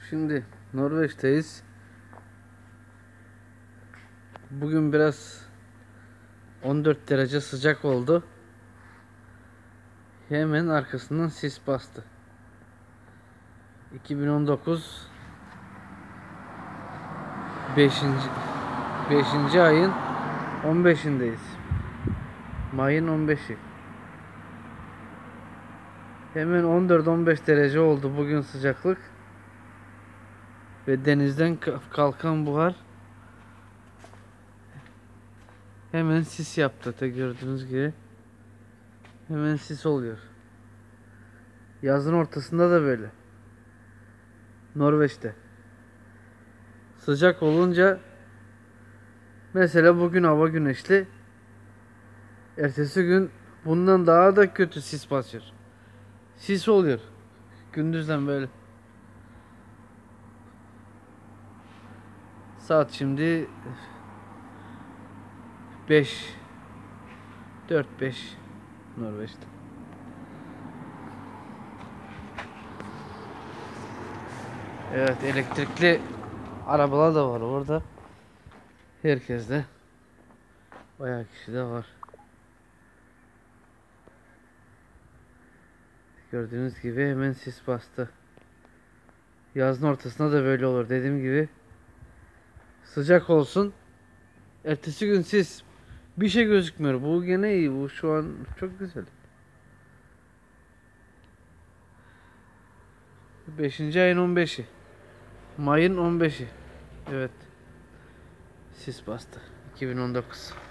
Şimdi Norveç'teyiz. Bugün biraz 14 derece sıcak oldu. Hemen arkasından sis bastı. 2019 5. ayın 15'indeyiz. Mayın 15'i. Hemen 14-15 derece oldu bugün sıcaklık. Ve denizden kalkan buhar hemen sis yaptı. Gördüğünüz gibi hemen sis oluyor. Yazın ortasında da böyle. Norveç'te. Sıcak olunca mesela bugün hava güneşli. Ertesi gün bundan daha da kötü sis basıyor. Sis oluyor. Gündüzden böyle. Saat şimdi 5 4-5 Norveç'te. Evet, elektrikli arabalar da var orada. Herkes de, bayağı kişi de var. Gördüğünüz gibi hemen sis bastı. Yazın ortasında da böyle olur. Dediğim gibi sıcak olsun. Ertesi gün sis. Bir şey gözükmüyor. Bu gene iyi. Bu şu an çok güzel. 5. ayın 15'i. Mayın 15'i. Evet. Sis bastı. 2019.